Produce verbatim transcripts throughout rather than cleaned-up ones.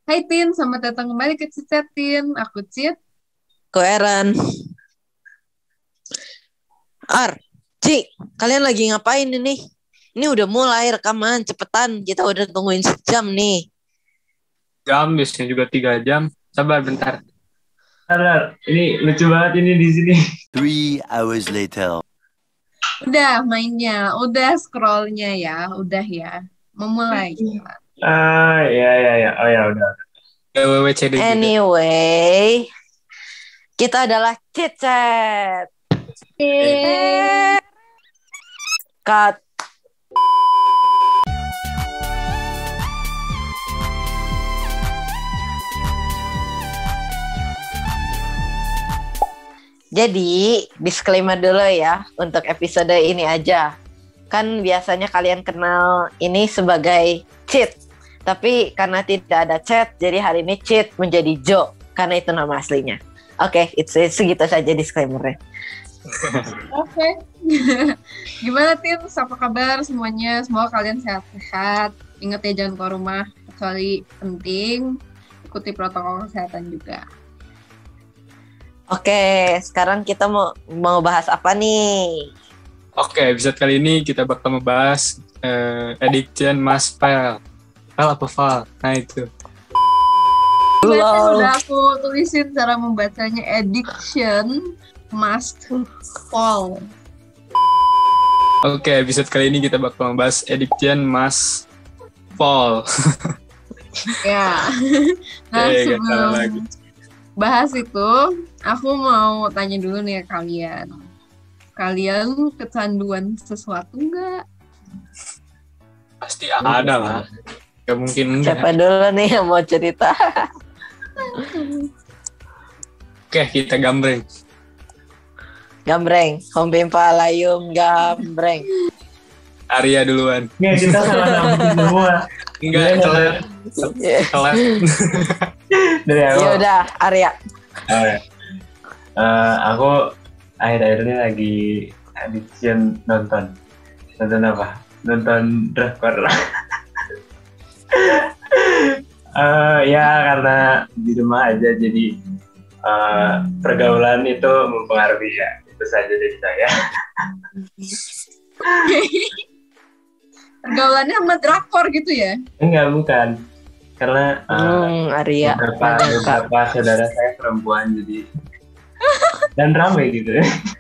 Hai Tin, selamat datang kembali ke Cicetin. Aku Cit. Koeran. Ar, Ci, kalian lagi ngapain ini? Ini udah mulai rekaman, cepetan. Kita udah tungguin sejam nih. Jam, biasanya juga tiga jam. Sabar bentar. Bentar, ini lucu banget ini di sini. Three hours later. Udah mainnya, udah scrollnya ya, udah ya. Memulai. Ah, ya ya ya. Oh ya udah. W W C D juga. Anyway, kita adalah Cicet. Eh. Cut. Jadi, disclaimer dulu ya untuk episode ini aja. Kan biasanya kalian kenal ini sebagai Cit. Tapi karena tidak ada chat, jadi hari ini Cit menjadi Jo. Karena itu nama aslinya. Oke, okay, itu segitu saja disclaimer-nya. Oke. Okay. Gimana Tin? Apa kabar semuanya? Semoga kalian sehat-sehat. Ingat ya jangan keluar rumah. Kecuali penting. Ikuti protokol kesehatan juga. Oke, sekarang kita mau mau bahas apa nih? Oke, episode kali ini kita bakal membahas uh, addiction mass file. File apa file? Nah itu. Biasanya udah aku tulisin cara membacanya addiction must fall. Oke, episode kali ini kita bakal membahas addiction must fall. Ya. Nah, Oke, sebelum bahas itu, aku mau tanya dulu nih ya kalian. Kalian kecanduan sesuatu nggak? Pasti ada lah. Gak mungkin enggak. Siapa dulu nih yang mau cerita? Oke, kita gambreng. Gambreng, Hompimpa Layum Gambreng. Arya duluan. Nggak, kita salah namain semua. Enggak, kelar. Kelar. Dari aku. Ya udah, Arya. Oh, ya. Uh, aku akhir-akhir ini lagi addiction nonton. Nonton apa? Nonton drakor. uh, ya karena di rumah aja jadi uh, pergaulan itu mempengaruhi ya. Itu saja dari saya. Pergaulannya sama drakor gitu ya? Enggak, bukan. Karena uh, Hmm, Arya. beberapa, beberapa saudara saya perempuan jadi dan ramai gitu.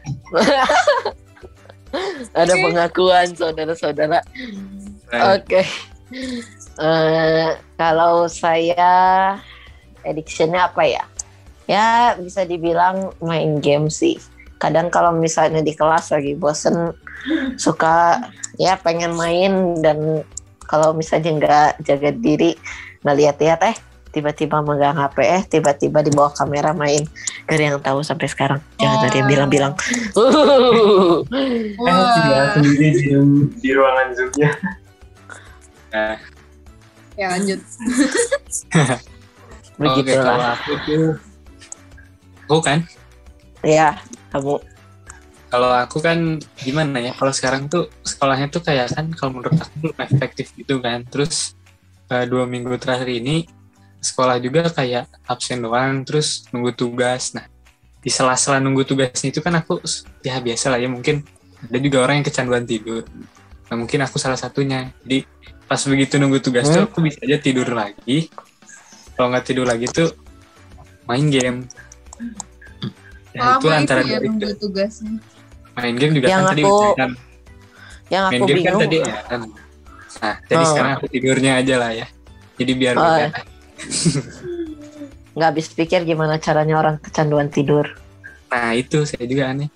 Ada pengakuan saudara-saudara. Oke. Okay. Uh, kalau saya addiction-nya apa ya? Ya bisa dibilang main game sih. Kadang kalau misalnya di kelas lagi bosen suka ya pengen main, dan kalau misalnya nggak jaga diri nggak lihat-lihat eh tiba-tiba megang H P eh tiba-tiba di bawah kamera main. Gak ada yang tahu sampai sekarang. Jangan ada yang bilang-bilang. Kan tinggal sendiri di, di ruangan Zoom-nya. Nah. Ya lanjut. Begitu Oke, kalau lah. aku tuh, aku kan, Ya, kamu. kalau aku kan gimana ya? Kalau sekarang tuh sekolahnya tuh kayak kan kalau menurut aku belum efektif gitu kan. Terus uh, dua minggu terakhir ini sekolah juga kayak absen doang, terus nunggu tugas. Nah, di sela-sela nunggu tugasnya itu kan aku ya biasa lah ya, mungkin ada juga orang yang kecanduan tidur. Nah, mungkin aku salah satunya. Jadi pas begitu nunggu tugas hmm? tuh aku bisa aja tidur lagi. Kalau nggak tidur lagi tuh main game. Nah, itu antara itu ya dari nunggu tugasnya. Main game juga yang kan aku, tadi ujian. Yang main aku game bingung. kan tadi ya kan. Nah, jadi oh. sekarang aku tidurnya aja lah ya. Jadi biar oh. beda. Nggak habis pikir gimana caranya orang kecanduan tidur. Nah, itu saya juga aneh.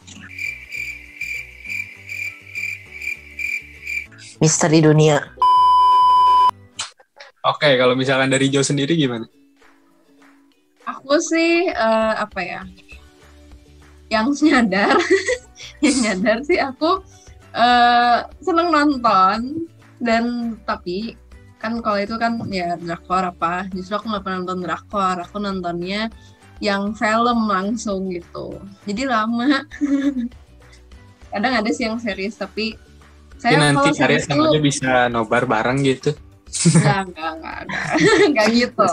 Misteri dunia. Oke, kalau misalkan dari Jo sendiri gimana? Aku sih uh, apa ya? Yang nyadar, yang nyadar sih aku uh, seneng nonton, dan tapi kan kalau itu kan ya drakor apa, justru aku nggak pernah nonton drakor, aku nontonnya yang film langsung gitu, jadi lama. Kadang ada sih yang series, tapi Saya saya nanti kalau Arya series sama tuh aja bisa nobar bareng gitu. Enggak, enggak, enggak, enggak, enggak gitu.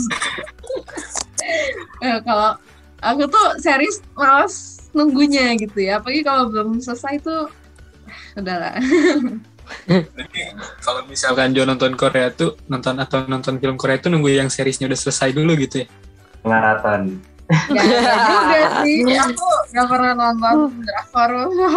Eh, kalau aku tuh series malas nunggunya gitu ya, apalagi kalau belum selesai tuh udahlah. Kalau misalkan Jo nonton Korea tuh, nonton atau nonton film Korea tuh nunggu yang seriesnya udah selesai dulu gitu ya? Maraton. Gak juga sih, aku gak pernah nonton drakor.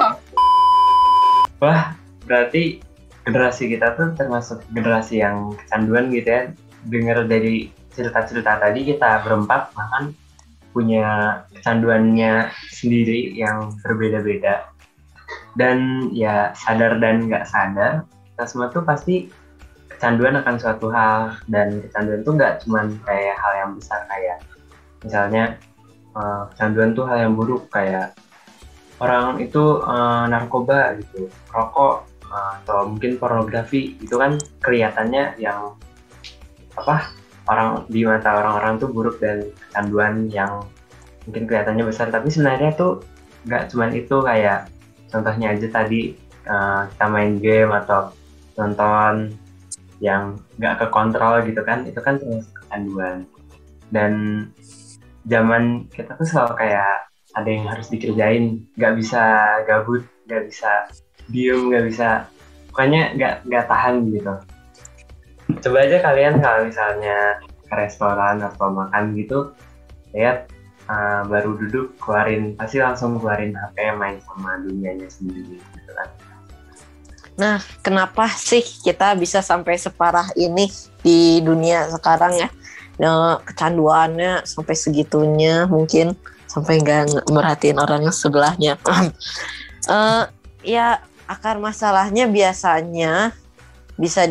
Wah, berarti generasi kita tuh termasuk generasi yang kecanduan gitu ya. Dengar dari cerita-cerita tadi, kita berempat bahkan punya kecanduannya sendiri yang berbeda-beda. Dan ya sadar dan nggak sadar, kita semua tuh pasti kecanduan akan suatu hal. Dan kecanduan tuh nggak cuman kayak hal yang besar, kayak misalnya uh, kecanduan tuh hal yang buruk, kayak orang itu uh, narkoba gitu, rokok, uh, atau mungkin pornografi. Itu kan kelihatannya yang apa, orang di mata orang-orang tuh buruk dan kecanduan yang mungkin kelihatannya besar, tapi sebenarnya tuh nggak cuman itu. Kayak contohnya aja tadi, uh, kita main game atau nonton yang nggak kekontrol gitu kan, itu kan termasuk kecanduan. Dan zaman kita tuh selalu kayak ada yang harus dikerjain, nggak bisa gabut, nggak bisa diem, nggak bisa, pokoknya nggak nggak tahan gitu. Coba aja kalian kalau misalnya ke restoran atau makan gitu, lihat uh, baru duduk keluarin, pasti langsung keluarin H P, main sama dunianya sendiri gitu kan. Nah, kenapa sih kita bisa sampai separah ini di dunia sekarang ya? Nah, kecanduannya sampai segitunya, mungkin sampai nggak merhatiin orang sebelahnya. uh, ya, akar masalahnya biasanya bisa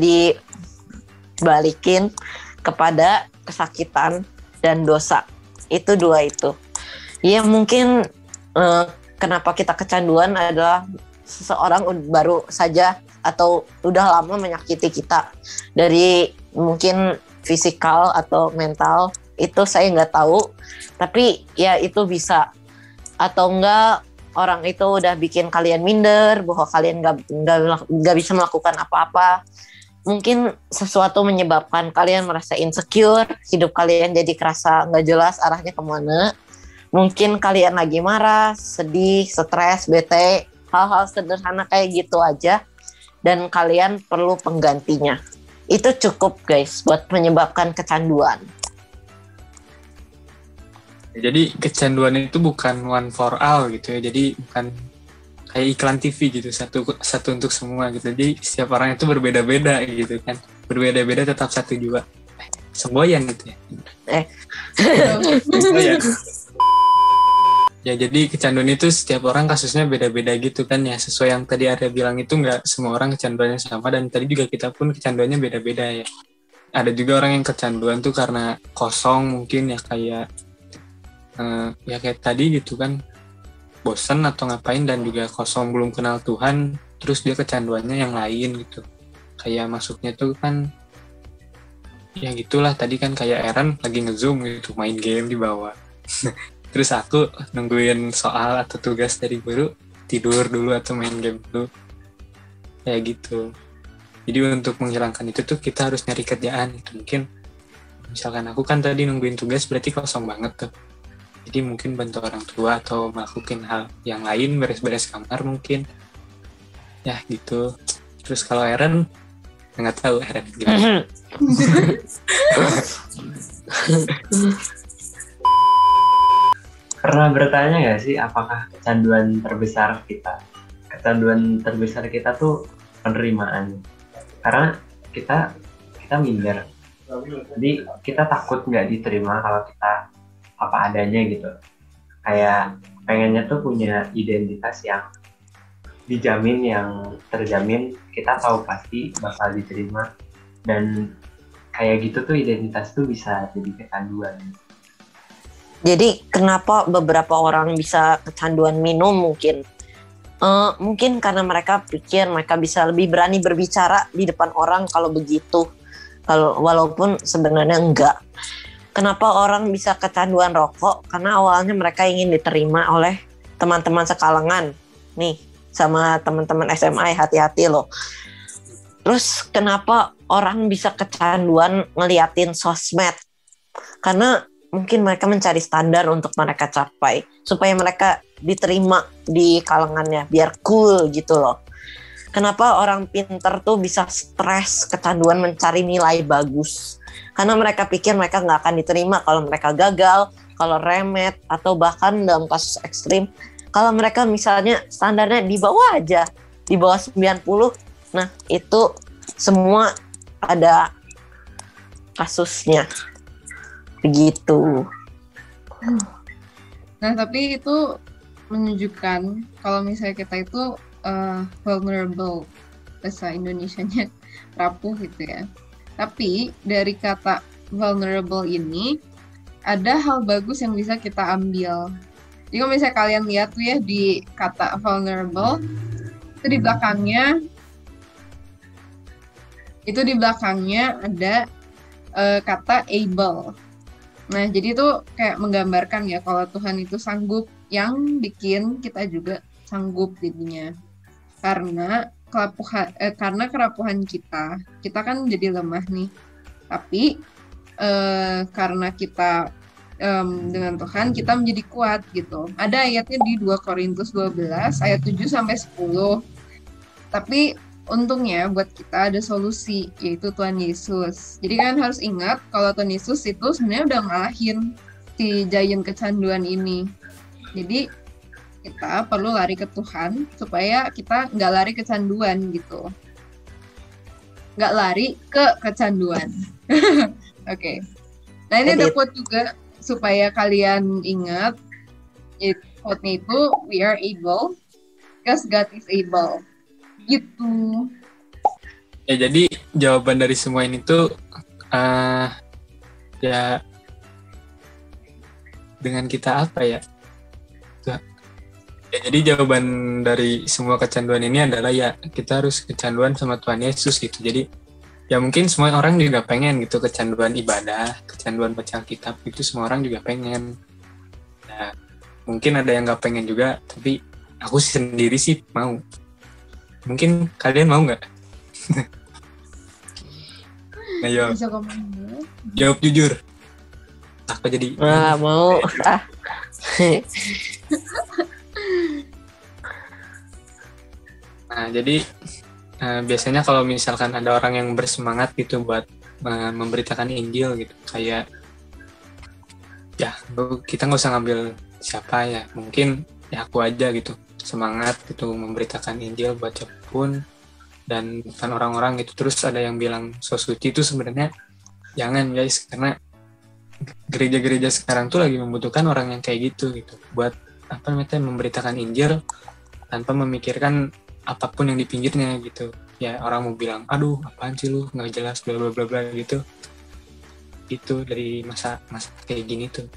dibalikin kepada kesakitan dan dosa. Itu dua itu. Ya mungkin uh, kenapa kita kecanduan adalah seseorang baru saja atau udah lama menyakiti kita dari mungkin fisikal atau mental, itu saya nggak tahu, tapi ya itu bisa. Atau enggak orang itu udah bikin kalian minder bahwa kalian nggak nggak nggak bisa melakukan apa-apa. Mungkin sesuatu menyebabkan kalian merasa insecure, hidup kalian jadi kerasa nggak jelas arahnya kemana. Mungkin kalian lagi marah, sedih, stres, bete, hal-hal sederhana kayak gitu aja, dan kalian perlu penggantinya. Itu cukup guys buat menyebabkan kecanduan. Jadi kecanduan itu bukan one for all gitu ya, jadi bukan kayak iklan T V gitu, satu satu untuk semua gitu. Jadi setiap orang itu berbeda-beda gitu kan, berbeda-beda tetap satu juga. Eh, semboyan gitu ya. Eh. Semboyan. Ya jadi kecanduan itu setiap orang kasusnya beda-beda gitu kan ya. Sesuai yang tadi Arya bilang itu nggak semua orang kecanduannya sama, dan tadi juga kita pun kecanduannya beda-beda ya. Ada juga orang yang kecanduan tuh karena kosong mungkin ya, kayak uh, ya kayak tadi gitu kan, bosan atau ngapain dan juga kosong, belum kenal Tuhan, terus dia kecanduannya yang lain gitu. Kayak masuknya tuh kan ya gitulah, tadi kan kayak Aaron lagi nge-zoom gitu, main game di bawah. Terus aku nungguin soal atau tugas dari guru, tidur dulu atau main game dulu. Kayak gitu. Jadi untuk menghilangkan itu tuh kita harus nyari kerjaan gitu. Mungkin misalkan aku kan tadi nungguin tugas, berarti kosong banget tuh. Jadi mungkin bantu orang tua atau melakukan hal yang lain, beres-beres kamar mungkin. Ya gitu. Terus kalau Aaron, nggak tahu Aaron gimana. Pernah bertanya nggak sih, apakah kecanduan terbesar kita? Kecanduan terbesar kita tuh penerimaan. Karena kita kita minder. Jadi kita takut nggak diterima kalau kita apa adanya gitu. Kayak pengennya tuh punya identitas yang dijamin, yang terjamin, kita tahu pasti bakal diterima. Dan kayak gitu tuh identitas tuh bisa jadi kecanduan. Jadi kenapa beberapa orang bisa kecanduan minum mungkin? Uh, mungkin karena mereka pikir mereka bisa lebih berani berbicara di depan orang kalau begitu. Kalau walaupun sebenarnya enggak. Kenapa orang bisa kecanduan rokok? Karena awalnya mereka ingin diterima oleh teman-teman sekalangan. Nih, sama teman-teman S M A, hati-hati loh. Terus kenapa orang bisa kecanduan ngeliatin sosmed? Karena mungkin mereka mencari standar untuk mereka capai supaya mereka diterima di kalangannya biar cool gitu loh. Kenapa orang pinter tuh bisa stres kecanduan mencari nilai bagus? Karena mereka pikir mereka nggak akan diterima kalau mereka gagal, kalau remet, atau bahkan dalam kasus ekstrim kalau mereka misalnya standarnya di bawah aja, di bawah sembilan puluh. Nah itu semua ada kasusnya begitu. Nah, tapi itu menunjukkan kalau misalnya kita itu uh, vulnerable, bahasa Indonesianya rapuh gitu ya. Tapi dari kata vulnerable ini ada hal bagus yang bisa kita ambil. Jadi kalau misalnya kalian lihat tuh ya di kata vulnerable itu di belakangnya itu di belakangnya ada uh, kata able. Nah, jadi itu kayak menggambarkan ya kalau Tuhan itu sanggup, yang bikin kita juga sanggup jadinya. Karena kerapuhan, eh, karena kerapuhan kita, kita kan jadi lemah nih. Tapi eh, karena kita eh, dengan Tuhan, kita menjadi kuat gitu. Ada ayatnya di dua Korintus dua belas ayat tujuh sampai sepuluh. Tapi untungnya buat kita ada solusi, yaitu Tuhan Yesus. Jadi kan harus ingat kalau Tuhan Yesus itu sebenarnya udah ngalahin si giant kecanduan ini. Jadi kita perlu lari ke Tuhan supaya kita nggak lari kecanduan gitu. Nggak lari ke kecanduan. Oke. Okay. Nah ini ada quote juga supaya kalian ingat. Quote-nya itu, we are able because God is able. Gitu. Ya jadi jawaban dari semua ini tuh uh, ya dengan kita apa ya? Ya jadi jawaban dari semua kecanduan ini adalah ya kita harus kecanduan sama Tuhan Yesus gitu. Jadi ya mungkin semua orang juga pengen gitu kecanduan ibadah, kecanduan baca kitab itu semua orang juga pengen. Nah, mungkin ada yang nggak pengen juga, tapi aku sendiri sih mau. Mungkin kalian mau nggak? Nah, yo. Jawab jujur. Aku jadi. Wah, mau. Ah. Nah, jadi uh, biasanya kalau misalkan ada orang yang bersemangat gitu buat uh, memberitakan Injil gitu, kayak ya kita nggak usah ngambil siapa ya, mungkin ya aku aja gitu. Semangat gitu memberitakan Injil buat siapapun dan bukan orang-orang gitu. Terus ada yang bilang so suci itu sebenarnya jangan guys, karena gereja-gereja sekarang tuh lagi membutuhkan orang yang kayak gitu gitu buat apa namanya memberitakan Injil tanpa memikirkan apapun yang di pinggirnya gitu. Ya orang mau bilang aduh apaan sih lu nggak jelas bla bla bla bla gitu. Itu dari masa masa kayak gini tuh.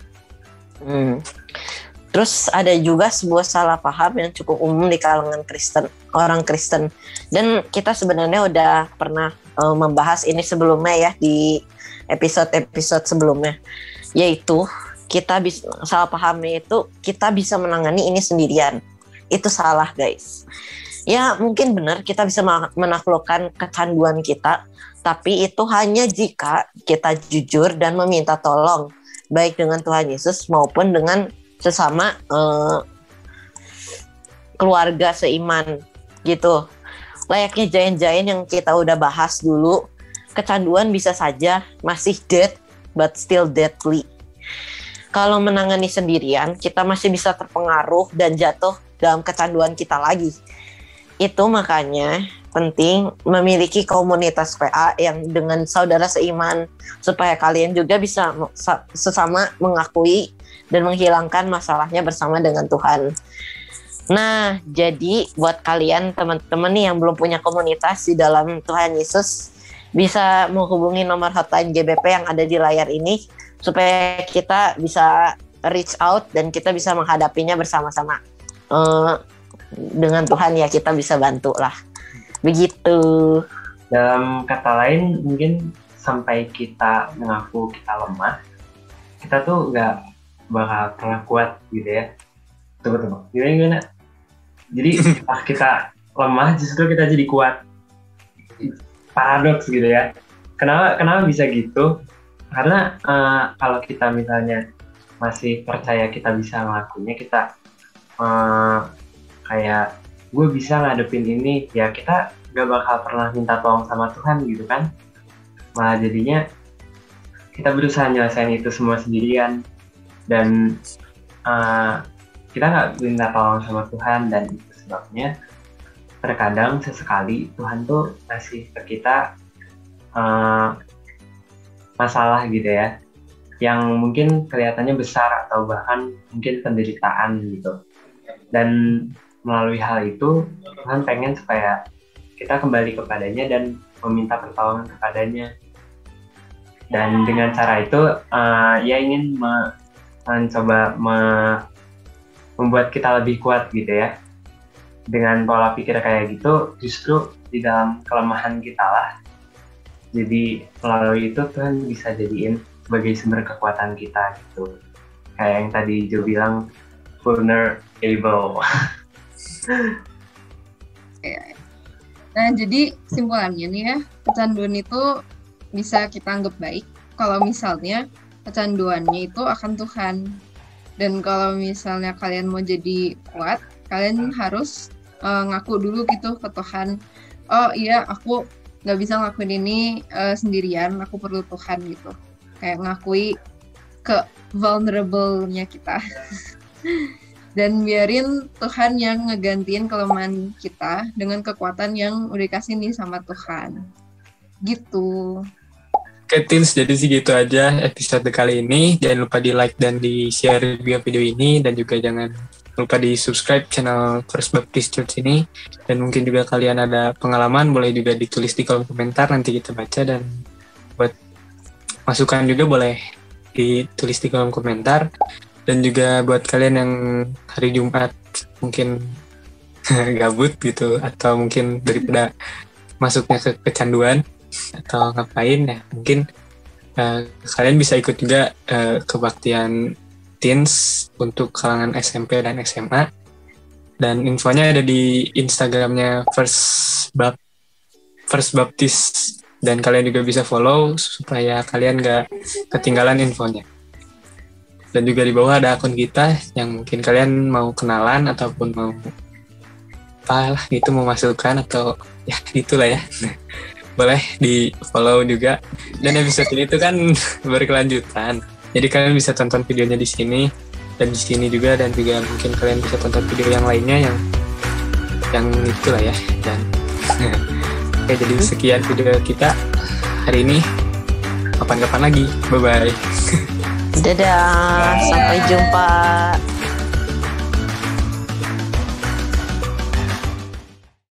Hmm. Terus ada juga sebuah salah paham yang cukup umum di kalangan Kristen, orang Kristen. Dan kita sebenarnya udah pernah uh, membahas ini sebelumnya ya di episode-episode sebelumnya. Yaitu kita bisa salah pahamnya itu kita bisa menangani ini sendirian. Itu salah guys. Ya mungkin benar kita bisa menaklukkan kecanduan kita, tapi itu hanya jika kita jujur dan meminta tolong baik dengan Tuhan Yesus maupun dengan sesama uh, keluarga seiman gitu. Layaknya giant-giant yang kita udah bahas dulu, kecanduan bisa saja masih dead but still deadly. Kalau menangani sendirian, kita masih bisa terpengaruh dan jatuh dalam kecanduan kita lagi. Itu makanya penting memiliki komunitas P A yang dengan saudara seiman supaya kalian juga bisa sesama mengakui dan menghilangkan masalahnya bersama dengan Tuhan. Nah, jadi buat kalian teman-teman nih yang belum punya komunitas di dalam Tuhan Yesus, bisa menghubungi nomor hotline G B P yang ada di layar ini supaya kita bisa reach out dan kita bisa menghadapinya bersama-sama. Uh, dengan Tuhan ya kita bisa bantu lah. Begitu. Dalam kata lain mungkin sampai kita mengaku kita lemah, kita tuh nggak bakal pernah kuat gitu ya. Betul-betul. Gimana gimana? Jadi pas kita lemah justru kita jadi kuat. paradoks gitu ya. Kenapa kenapa bisa gitu? Karena uh, kalau kita misalnya masih percaya kita bisa ngelakuinnya, kita uh, kayak gue bisa ngadepin ini, ya kita gak bakal pernah minta tolong sama Tuhan gitu kan. Malah jadinya kita berusaha nyelesain itu semua sendirian, dan uh, kita gak minta tolong sama Tuhan. Dan itu sebabnya terkadang sesekali Tuhan tuh ngasih ke kita uh, masalah gitu ya, yang mungkin kelihatannya besar atau bahkan mungkin penderitaan gitu. Dan melalui hal itu Tuhan pengen supaya kita kembali kepadanya dan meminta pertolongan kepadanya. Dan dengan cara itu uh, ia ingin me- mencoba me- membuat kita lebih kuat gitu ya. Dengan pola pikir kayak gitu, justru di dalam kelemahan kita lah, jadi melalui itu Tuhan bisa jadiin sebagai sumber kekuatan kita gitu. Kayak yang tadi Jo bilang, vulnerable. Nah, jadi kesimpulannya nih ya, kecanduan itu bisa kita anggap baik kalau misalnya kecanduannya itu akan Tuhan. Dan kalau misalnya kalian mau jadi kuat, kalian harus uh, ngaku dulu gitu ke Tuhan. Oh iya, aku nggak bisa ngelakuin ini uh, sendirian, aku perlu Tuhan gitu. Kayak ngakui ke vulnerable-nya kita. Dan biarin Tuhan yang ngegantiin kelemahan kita dengan kekuatan yang udah dikasih nih sama Tuhan. Gitu. Oke, Tins, jadi sih gitu aja episode kali ini. Jangan lupa di like dan di share juga video ini, dan juga jangan lupa di subscribe channel First Baptist Church ini. Dan mungkin juga kalian ada pengalaman, boleh juga ditulis di kolom komentar, nanti kita baca. Dan buat masukan juga boleh ditulis di kolom komentar. Dan juga buat kalian yang hari Jumat mungkin gabut gitu, atau mungkin daripada masuknya ke kecanduan atau ngapain ya, mungkin uh, kalian bisa ikut juga uh, kebaktian teens untuk kalangan S M P dan S M A, dan infonya ada di Instagramnya First Bap First Baptist, dan kalian juga bisa follow supaya kalian gak ketinggalan infonya. Dan juga di bawah ada akun kita yang mungkin kalian mau kenalan ataupun mau apalah gitu, mau masukkan atau ya gitulah ya. Boleh di follow juga. Dan episode ini tuh kan berkelanjutan, jadi kalian bisa tonton videonya di sini dan di sini juga, dan juga mungkin kalian bisa tonton video yang lainnya yang yang itulah ya. Dan oke, jadi sekian video kita hari ini, kapan-kapan lagi, bye bye. Dadah, sampai jumpa.